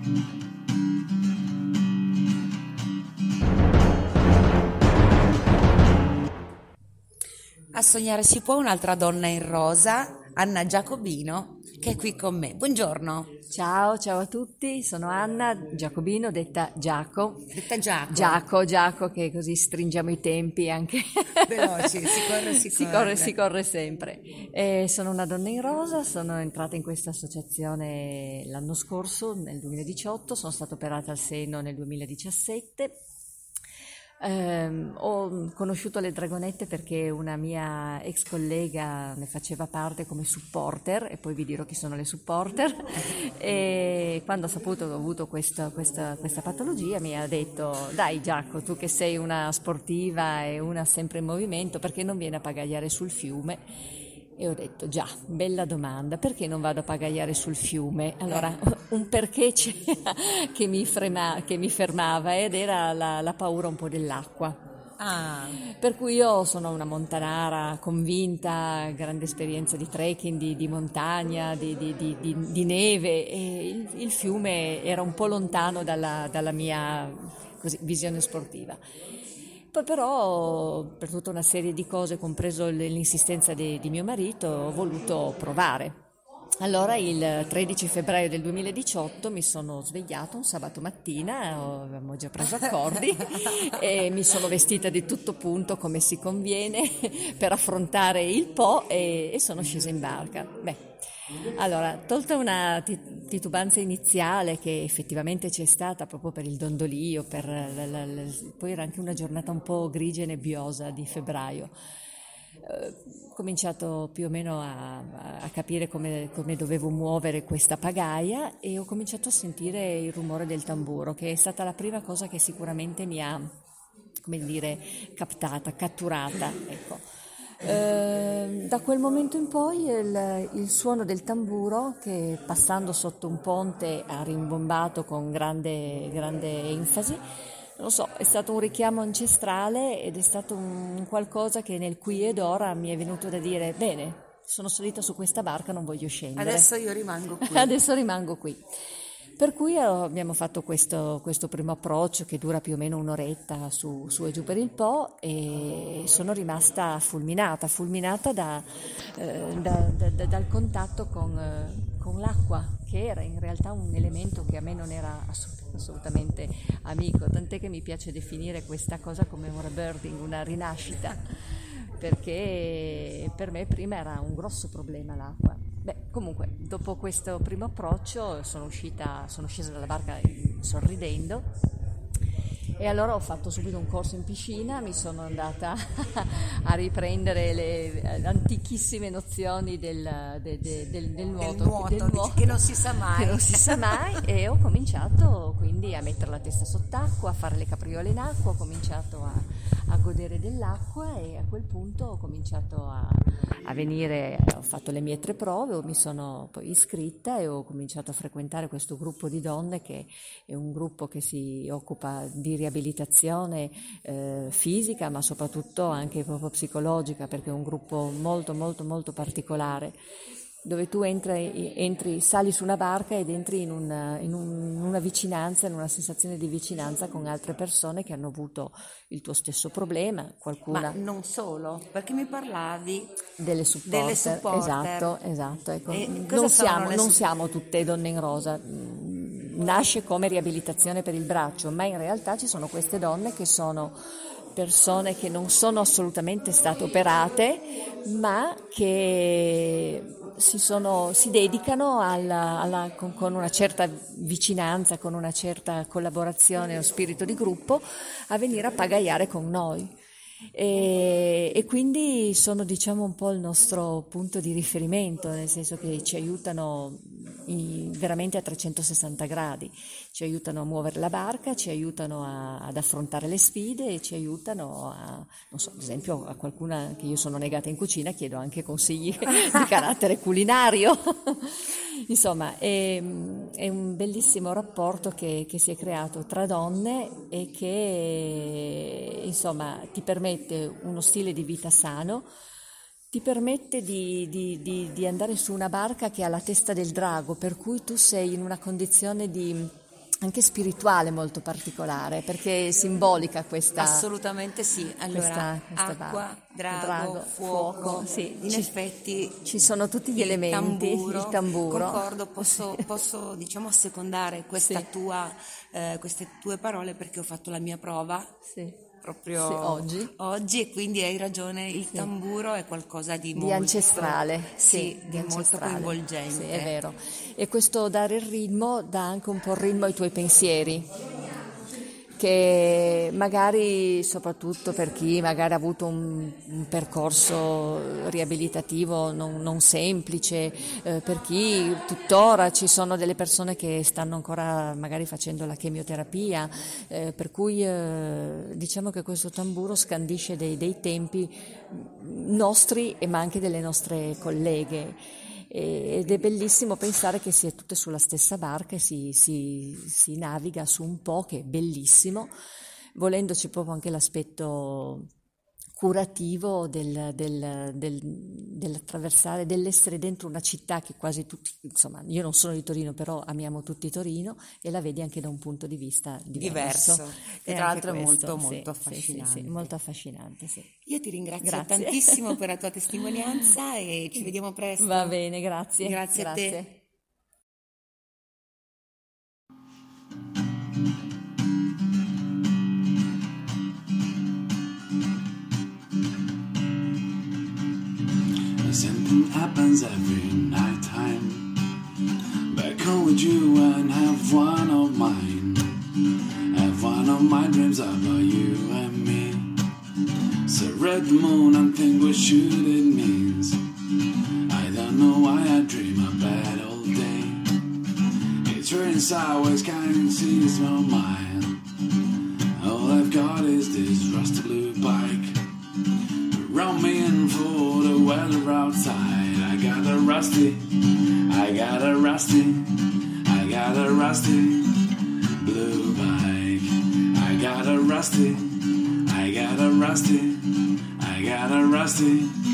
A sognare si può un'altra donna in rosa, Anna Giacobino, che è qui con me. Buongiorno. Ciao a tutti, sono Anna Giacobino, detta Giaco. Detta Giaco. Giaco, che così stringiamo i tempi anche. Veloci, si corre sempre. Sono una donna in rosa, sono entrata in questa associazione l'anno scorso, nel 2018, sono stata operata al seno nel 2017. Ho conosciuto le Dragonette perché una mia ex collega ne faceva parte come supporter, e poi vi dirò chi sono le supporter, e quando ho saputo che ho avuto questa patologia mi ha detto: dai Giaco, tu che sei una sportiva e una sempre in movimento, perché non vieni a pagagliare sul fiume? E ho detto: già, bella domanda, perché non vado a pagagliare sul fiume? Allora, un perché c'era che mi fermava, ed era la paura un po' dell'acqua. Per cui io sono una montanara convinta, grande esperienza di trekking, di montagna, di neve, e il fiume era un po' lontano dalla mia visione sportiva. Poi però, per tutta una serie di cose, compreso l'insistenza di mio marito, ho voluto provare. Allora il 13 febbraio del 2018 mi sono svegliata un sabato mattina, avevamo già preso accordi, e mi sono vestita di tutto punto come si conviene per affrontare il Po, e sono scesa in barca. Allora, tolta una titubanza iniziale che effettivamente c'è stata proprio per il dondolio, poi era anche una giornata un po' grigia e nebbiosa di febbraio. Ho cominciato più o meno a capire come dovevo muovere questa pagaia, e ho cominciato a sentire il rumore del tamburo, che è stata la prima cosa che sicuramente mi ha, catturata, ecco. Da quel momento in poi il suono del tamburo, che passando sotto un ponte ha rimbombato con grande enfasi, non so, è stato un richiamo ancestrale, ed è stato un qualcosa che nel qui ed ora mi è venuto da dire: bene, sono salita su questa barca, non voglio scendere. Adesso io rimango qui. Adesso rimango qui. Per cui abbiamo fatto questo primo approccio, che dura più o meno un'oretta su e giù per il Po, e sono rimasta fulminata dal contatto con l'acqua, che era in realtà un elemento che a me non era assolutamente amico, tant'è che mi piace definire questa cosa come un rebirthing, una rinascita, perché per me prima era un grosso problema l'acqua. Comunque, dopo questo primo approccio sono scesa dalla barca sorridendo, e allora ho fatto subito un corso in piscina, mi sono andata a riprendere le antichissime nozioni del nuoto, che non si sa mai. E ho cominciato quindi a mettere la testa sott'acqua, a fare le capriole in acqua, ho cominciato a godere dell'acqua, e a quel punto ho cominciato a venire, ho fatto le mie 3 prove, mi sono poi iscritta e ho cominciato a frequentare questo gruppo di donne, che è un gruppo che si occupa di riabilitazione fisica, ma soprattutto anche proprio psicologica, perché è un gruppo molto molto molto particolare, dove tu entri, sali su una barca ed entri in una vicinanza, in una sensazione di vicinanza con altre persone che hanno avuto il tuo stesso problema, qualcuna. Ma non solo, perché mi parlavi delle supporter. Esatto, ecco. Non siamo tutte donne in rosa. Nasce come riabilitazione per il braccio, ma in realtà ci sono queste donne che sono persone che non sono assolutamente state operate, ma che si dedicano con una certa vicinanza, con una certa collaborazione o spirito di gruppo, a venire a pagaiare con noi. E quindi sono, diciamo, un po' il nostro punto di riferimento, nel senso che ci aiutano veramente a 360 gradi, ci aiutano a muovere la barca, ci aiutano ad affrontare le sfide, e ci aiutano non so, ad esempio a qualcuna che io sono negata in cucina chiedo anche consigli di carattere culinario. Insomma, è un bellissimo rapporto che si è creato tra donne, e che insomma ti permette uno stile di vita sano, ti permette di andare su una barca che ha la testa del drago, per cui tu sei in una condizione di anche spirituale molto particolare, perché è simbolica questa... Assolutamente sì. Allora, questa acqua, drago, fuoco, sì. in effetti ci sono tutti gli elementi, il tamburo. Concordo, posso diciamo assecondare questa Sì. queste tue parole, perché ho fatto la mia prova Sì. proprio Sì, oggi, e quindi hai ragione, il tamburo è qualcosa di molto ancestrale, sì, di molto ancestrale. coinvolgente. Sì, è vero. E questo dare il ritmo dà anche un po' il ritmo ai tuoi pensieri, che magari, soprattutto per chi magari ha avuto un percorso riabilitativo non semplice, per chi tuttora ci sono delle persone che stanno ancora magari facendo la chemioterapia, per cui diciamo che questo tamburo scandisce dei tempi nostri ma anche delle nostre colleghe. Ed è bellissimo pensare che si è tutte sulla stessa barca e si naviga su un Po che è bellissimo, volendoci proprio anche l'aspetto curativo dell'attraversare, dell'essere dentro una città che quasi tutti, insomma, io non sono di Torino, però amiamo tutti Torino, e la vedi anche da un punto di vista diverso. Che E tra anche l'altro è questo, molto sì, affascinante. sì, molto affascinante, sì. Io ti ringrazio Grazie. tantissimo per la tua testimonianza e ci vediamo presto. Va bene, grazie. Grazie a te. Something happens every night time. Back home with you and have one of mine. Have one of my dreams about you and me. Stare at the moon and think what should it means. I don't know why I dream about all day. It's raining sideways, can't see it's my mind. All I've got is this rusty blue bike. Round me in for the weather outside. I got a rusty blue bike. I got a rusty